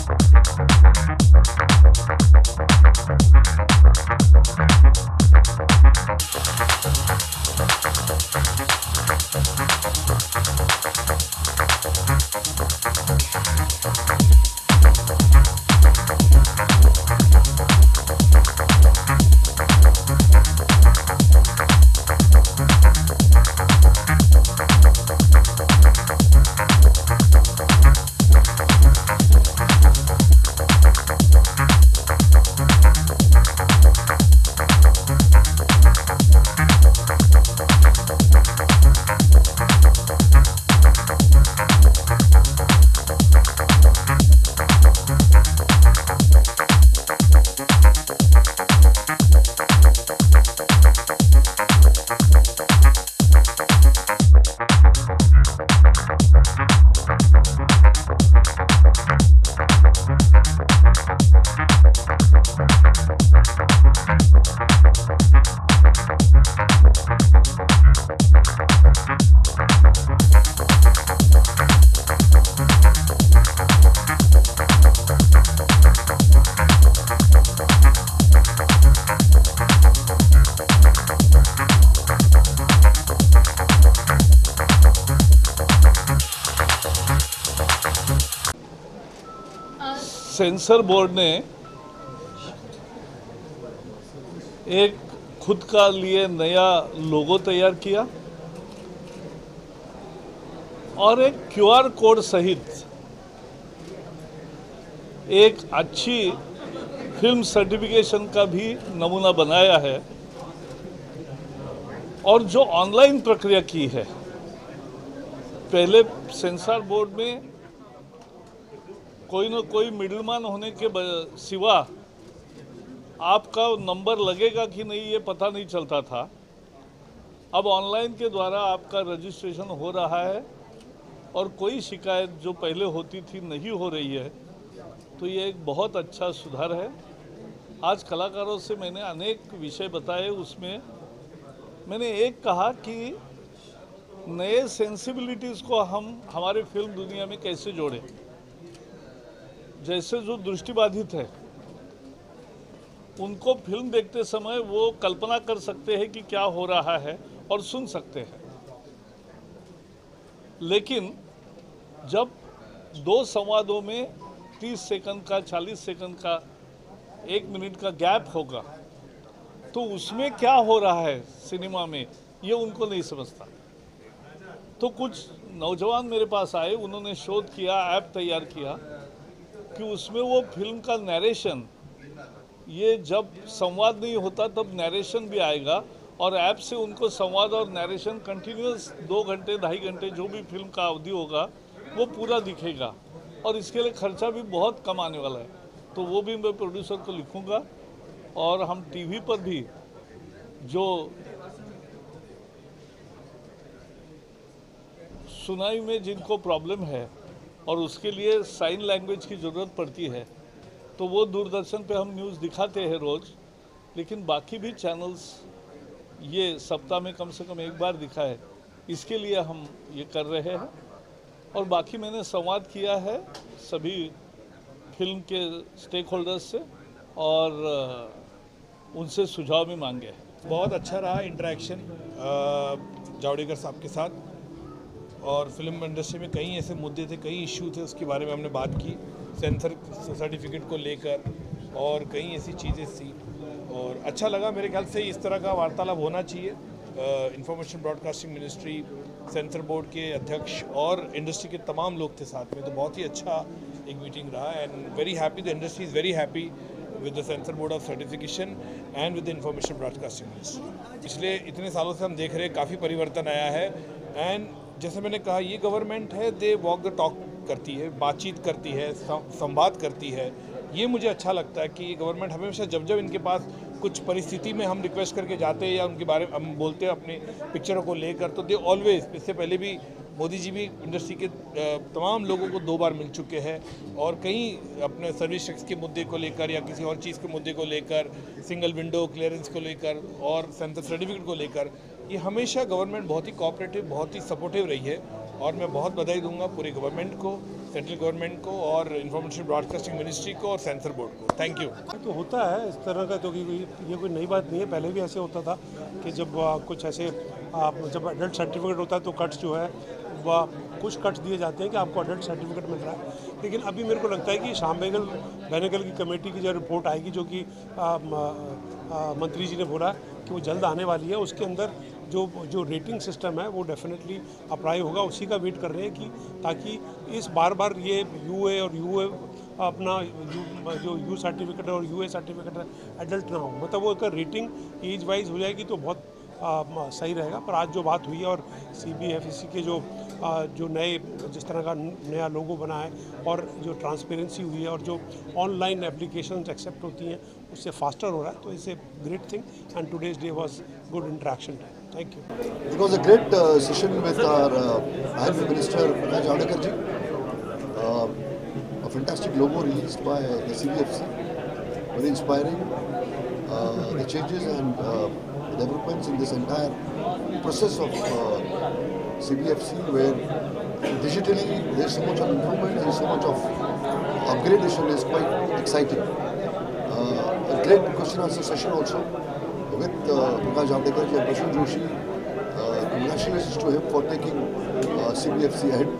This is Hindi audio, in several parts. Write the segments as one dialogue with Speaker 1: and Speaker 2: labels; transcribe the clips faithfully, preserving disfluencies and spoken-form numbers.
Speaker 1: सेंसर बोर्ड ने एक खुद का लिए नया लोगो तैयार किया और एक क्यूआर कोड सहित एक अच्छी फिल्म सर्टिफिकेशन का भी नमूना बनाया है। और जो ऑनलाइन प्रक्रिया की है, पहले सेंसर बोर्ड में कोई ना कोई मिडलमैन होने के सिवा आपका नंबर लगेगा कि नहीं ये पता नहीं चलता था। अब ऑनलाइन के द्वारा आपका रजिस्ट्रेशन हो रहा है और कोई शिकायत जो पहले होती थी नहीं हो रही है, तो ये एक बहुत अच्छा सुधार है। आज कलाकारों से मैंने अनेक विषय बताए, उसमें मैंने एक कहा कि नए सेंसिबिलिटीज़ को हम हमारे फिल्म दुनिया में कैसे जोड़ें। जैसे जो दृष्टिबाधित है उनको फिल्म देखते समय वो कल्पना कर सकते हैं कि क्या हो रहा है और सुन सकते हैं, लेकिन जब दो संवादों में तीस सेकंड का, चालीस सेकंड का, एक मिनट का गैप होगा तो उसमें क्या हो रहा है सिनेमा में, ये उनको नहीं समझता। तो कुछ नौजवान मेरे पास आए, उन्होंने शोध किया, ऐप तैयार किया कि उसमें वो फिल्म का नरेशन, ये जब संवाद नहीं होता तब नरेशन भी आएगा और ऐप से उनको संवाद और नरेशन कंटिन्यूस दो घंटे ढाई घंटे जो भी फिल्म का अवधि होगा वो पूरा दिखेगा और इसके लिए खर्चा भी बहुत कम आने वाला है। तो वो भी मैं प्रोड्यूसर को लिखूंगा और हम टीवी पर भी जो सुनाई में जिनको प्रॉब्लम है और उसके लिए साइन लैंग्वेज की ज़रूरत पड़ती है, तो वो दूरदर्शन पे हम न्यूज़ दिखाते हैं रोज़, लेकिन बाकी भी चैनल्स ये सप्ताह में कम से कम एक बार दिखाए, इसके लिए हम ये कर रहे हैं। और बाकी मैंने संवाद किया है सभी फिल्म के स्टेक होल्डर्स से और उनसे सुझाव भी मांगे हैं।
Speaker 2: बहुत अच्छा रहा इंटरेक्शन जावड़ेकर साहब के साथ, और फिल्म इंडस्ट्री में कई ऐसे मुद्दे थे, कई इशू थे, उसके बारे में हमने बात की, सेंसर सर्टिफिकेट को लेकर और कई ऐसी चीज़ें थी और अच्छा लगा। मेरे ख्याल से इस तरह का वार्तालाप होना चाहिए। Information broadcasting ministry, censor board के अध्यक्ष और इंडस्ट्री के तमाम लोग थे साथ में, तो बहुत ही अच्छा एक मीटिंग रहा and very happy, the industry is very happy with the Censor Board of Certification and with the Information Broadcasting Ministry। पिछले इतने सालों से हम देख रहे हैं काफ़ी परिवर्तन आया है एंड जैसे मैंने कहा ये गवर्नमेंट है, दे वॉक द टॉक करती है, बातचीत करती है, संवाद करती है। ये मुझे अच्छा लगता है कि ये गवर्नमेंट हमेशा जब जब इनके पास कुछ परिस्थिति में हम रिक्वेस्ट करके जाते हैं या उनके बारे में हम बोलते हैं अपने पिक्चरों को लेकर, तो दे ऑलवेज, इससे पहले भी मोदी जी भी इंडस्ट्री के तमाम लोगों को दो बार मिल चुके हैं और कहीं अपने सर्विस टैक्स के मुद्दे को लेकर या किसी और चीज़ के मुद्दे को लेकर, सिंगल विंडो क्लियरेंस को लेकर और सेंसर सर्टिफिकेट को लेकर, ये हमेशा गवर्नमेंट बहुत ही कोऑपरेटिव, बहुत ही सपोर्टिव रही है और मैं बहुत बधाई दूंगा पूरी गवर्नमेंट को सेंट्रल गवर्नमेंट को और इंफॉर्मेशन ब्रॉडकास्टिंग मिनिस्ट्री को और सेंसर बोर्ड को। Thank you.
Speaker 3: तो होता है इस तरह का, तो ये कोई नई बात नहीं है, पहले भी ऐसे होता था कि जब आ, कुछ ऐसे आ, जब एडल्ट सर्टिफिकेट होता है तो कट्स जो है वह कुछ कट्स दिए जाते हैं कि आपको एडल्ट सर्टिफिकेट मिल रहा है। लेकिन अभी मेरे को लगता है कि शाम बेगल बेनेगल की कमेटी की जो रिपोर्ट आएगी, जो कि मंत्री जी ने बोला कि वो जल्द आने वाली है, उसके अंदर जो जो रेटिंग सिस्टम है वो डेफिनेटली अप्लाई होगा। उसी का वेट कर रहे हैं कि ताकि इस बार बार ये यूए और यूए अपना यू, जो यू सर्टिफिकेट और यूए सर्टिफिकेट एडल्ट ना हो, मतलब वो एक रेटिंग एज वाइज हो जाएगी तो बहुत आ, सही रहेगा। पर आज जो बात हुई है और सीबीएफसी के जो आ, जो नए जिस तरह का नया लोगो बना है और जो ट्रांसपेरेंसी हुई है और जो ऑनलाइन एप्लीकेशन एक्सेप्ट होती हैं उससे फास्टर हो रहा है, तो it's a great thing and today's day was good interaction. Thank you.
Speaker 4: It was a great uh, session with our uh, Honorable Minister Ravi Jadhav ji. Uh, a fantastic logo released by the C B F C, very inspiring. Uh, the changes and uh, developments in this entire process of uh, C B F C, where digitally there is so much of improvement, there is so much of upgradation, is quite exciting. Uh, a great question answer session also with uh, Prakash Javadekar ji and Prashant Joshi. Uh, congratulations to him for taking uh, C B F C ahead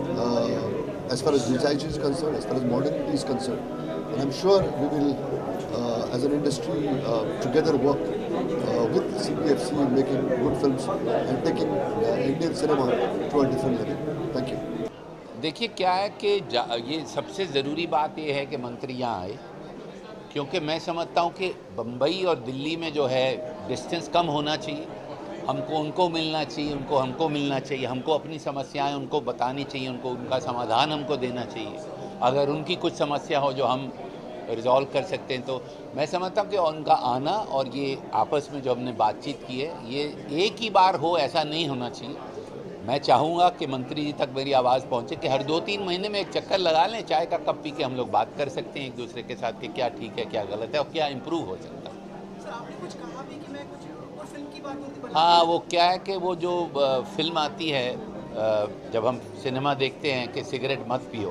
Speaker 4: uh, as far as design is concerned, as far as modernity is concerned. And I'm sure we will, uh, as an industry, uh, together work uh, with C B F C in making good films and taking uh, Indian cinema to a different level. Thank you.
Speaker 5: देखिए क्या है कि ये सबसे ज़रूरी बात ये है कि मंत्री यहाँ आए, क्योंकि मैं समझता हूँ कि बम्बई और दिल्ली में जो है डिस्टेंस कम होना चाहिए। हमको उनको मिलना चाहिए, उनको हमको मिलना चाहिए, हमको अपनी समस्याएं उनको बतानी चाहिए, उनको उनका समाधान हमको देना चाहिए। अगर उनकी कुछ समस्या हो जो हम रिजॉल्व कर सकते हैं, तो मैं समझता हूँ कि उनका आना और ये आपस में जो हमने बातचीत की है, ये एक ही बार हो ऐसा नहीं होना चाहिए। मैं चाहूँगा कि मंत्री जी तक मेरी आवाज़ पहुँचे कि हर दो तीन महीने में एक चक्कर लगा लें, चाय का कप पी के हम लोग बात कर सकते हैं एक दूसरे के साथ कि क्या ठीक है, क्या गलत है और क्या इम्प्रूव हो सकता है।
Speaker 6: सर, आपने कुछ कहा भी कि मैं कुछ और फिल्म की बात होती है।
Speaker 5: हाँ, वो क्या है कि वो जो फिल्म आती है, जब हम सिनेमा देखते हैं कि सिगरेट मत पियो,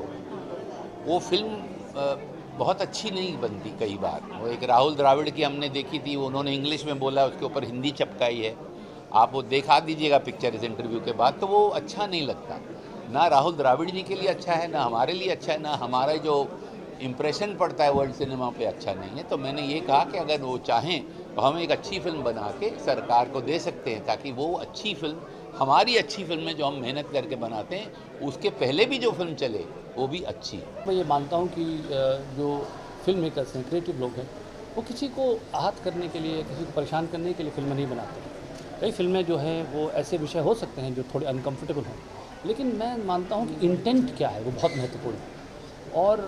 Speaker 5: वो फिल्म बहुत अच्छी नहीं बनती कई बार। वो एक राहुल द्राविड़ की हमने देखी थी, उन्होंने इंग्लिश में बोला, उसके ऊपर हिंदी चपकाई है। आप वो देखा दीजिएगा पिक्चर इस इंटरव्यू के बाद, तो वो अच्छा नहीं लगता। ना राहुल द्राविड़ जी के लिए अच्छा है, ना हमारे लिए अच्छा है, ना हमारा जो इम्प्रेशन पड़ता है वर्ल्ड सिनेमा पे अच्छा नहीं है। तो मैंने ये कहा कि अगर वो चाहें तो हम एक अच्छी फिल्म बना के सरकार को दे सकते हैं, ताकि वो अच्छी फिल्म, हमारी अच्छी फिल्में जो हम मेहनत करके बनाते हैं, उसके पहले भी जो फिल्म चले वो भी अच्छी।
Speaker 7: मैं ये मानता हूँ कि जो फिल्म मेकर्स हैं, क्रिएटिव लोग हैं, वो किसी को आहत करने के लिए, किसी को परेशान करने के लिए फिल्में नहीं बनाते। कई फिल्में जो हैं वो ऐसे विषय हो सकते हैं जो थोड़े अनकम्फर्टेबल हों, लेकिन मैं मानता हूँ कि इंटेंट क्या है वो बहुत महत्वपूर्ण है। और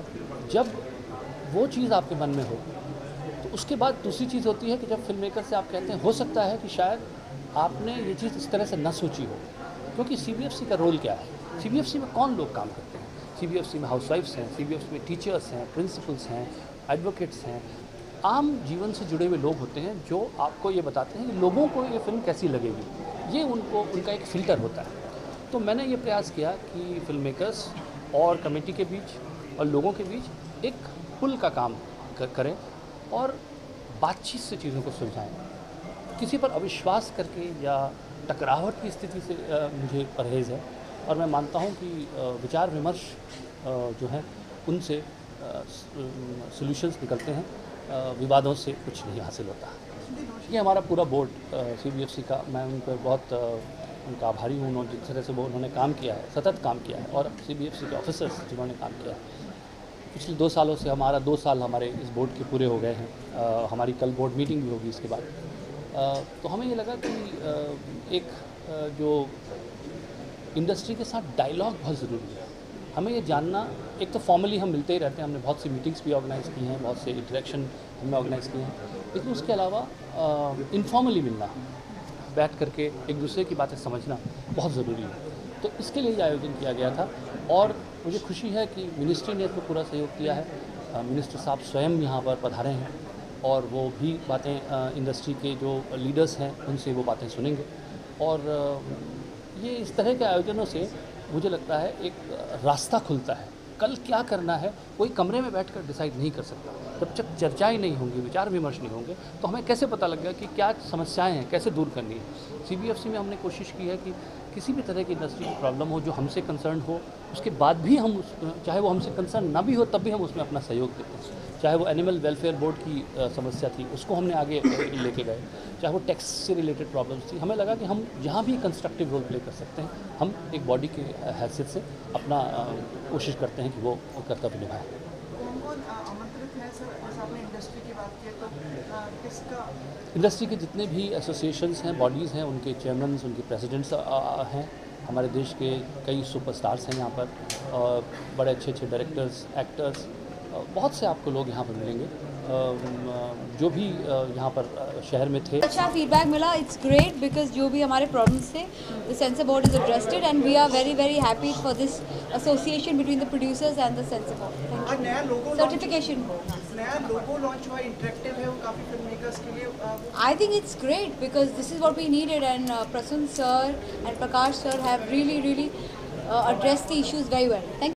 Speaker 7: जब वो चीज़ आपके मन में हो तो उसके बाद दूसरी चीज़ होती है कि जब फिल्म मेकर से आप कहते हैं हो सकता है कि शायद आपने ये चीज़ इस तरह से न सोची हो। क्योंकि सीबीएफसी का रोल क्या है, सीबीएफसी में कौन लोग काम करते हैं? सीबीएफसी में हाउसवाइफ्स हैं, सीबीएफसी में टीचर्स हैं, प्रिंसिपल्स हैं, एडवोकेट्स हैं, आम जीवन से जुड़े हुए लोग होते हैं जो आपको ये बताते हैं कि लोगों को ये फिल्म कैसी लगेगी। ये उनको उनका एक फ़िल्टर होता है। तो मैंने ये प्रयास किया कि फिल्म मेकर्स और कमेटी के बीच और लोगों के बीच एक पुल का काम करें और बातचीत से चीज़ों को सुलझाएं। किसी पर अविश्वास करके या टकराहट की स्थिति से आ, मुझे परहेज़ है। और मैं मानता हूँ कि आ, विचार विमर्श आ, जो है उनसे सॉल्यूशंस निकलते हैं, आ, विवादों से कुछ नहीं हासिल होता। ये हमारा पूरा बोर्ड सीबीएफसी का, मैं उन पर बहुत आ, उनका आभारी हूँ। उन्होंने जिस तरह से वो उन्होंने काम किया है, सतत काम किया है, और सीबीएफसी के ऑफिसर्स जिन्होंने काम किया है पिछले दो सालों से। हमारा दो साल हमारे इस बोर्ड के पूरे हो गए हैं। आ, हमारी कल बोर्ड मीटिंग भी होगी इसके बाद। आ, तो हमें ये लगा कि आ, एक आ, जो इंडस्ट्री के साथ डायलॉग बहुत ज़रूरी है। हमें ये जानना, एक तो फॉर्मली हम मिलते ही रहते हैं, हमने बहुत सी मीटिंग्स भी ऑर्गेनाइज़ की हैं, बहुत से इंटरेक्शन हमने ऑर्गेनाइज़ किए हैं, लेकिन उसके अलावा इनफॉर्मली मिलना, बैठ करके एक दूसरे की बातें समझना बहुत ज़रूरी है। तो इसके लिए आयोजन किया गया था और मुझे खुशी है कि मिनिस्ट्री ने इसको पूरा सहयोग किया है। मिनिस्टर साहब स्वयं यहाँ पर पधारे हैं और वो भी बातें इंडस्ट्री के जो लीडर्स हैं उनसे वो बातें सुनेंगे। और ये इस तरह के आयोजनों से मुझे लगता है एक रास्ता खुलता है। कल क्या करना है कोई कमरे में बैठकर डिसाइड नहीं कर सकता। जब तक चर्चाएं नहीं होंगी, विचार विमर्श नहीं होंगे, तो हमें कैसे पता लगेगा कि क्या समस्याएं हैं, कैसे दूर करनी है। सीबीएफसी में हमने कोशिश की है कि किसी भी तरह की इंडस्ट्री की प्रॉब्लम हो जो हमसे कंसर्न हो, उसके बाद भी हम उस, चाहे वो हमसे कंसर्न ना भी हो तब भी हम उसमें अपना सहयोग देते हैं। चाहे वो एनिमल वेलफेयर बोर्ड की आ, समस्या थी, उसको हमने आगे लेके गए, चाहे वो टैक्स से रिलेटेड प्रॉब्लम्स थी। हमें लगा कि हम जहाँ भी कंस्ट्रक्टिव रोल प्ले कर सकते हैं, हम एक बॉडी की हैसियत से अपना आ, कोशिश करते हैं कि वो कर्तव्य निभाएं।
Speaker 6: कौन कौन आमंत्रित है सर? जैसे आपने इंडस्ट्री की बात की तो किसका?
Speaker 7: इंडस्ट्री के जितने भी एसोसिएशंस हैं, बॉडीज़ हैं, उनके चेयरमैन, उनके प्रेसिडेंट्स हैं। हमारे देश के कई सुपरस्टार्स हैं यहाँ पर, और बड़े अच्छे अच्छे डायरेक्टर्स, एक्टर्स, बहुत से आपको लोग यहाँ पर मिलेंगे जो भी यहाँ पर शहर में थे।
Speaker 8: अच्छा फीडबैक मिला, इट्स ग्रेट बिकॉज जो भी हमारे प्रॉब्लम्स थे the censor board is addressed it and we are very very happy for this association between the producers and the censor board.
Speaker 6: और नया लोगो
Speaker 8: सर्टिफिकेशन
Speaker 6: नया लोगो लॉन्च हुआ, इंटरेक्टिव है वो काफ़ी फिल्म मेकर्स के लिए।
Speaker 8: I think it's great because this is what we needed and Prasoon sir and Prakash sir have really really addressed the issues very well. Thank you.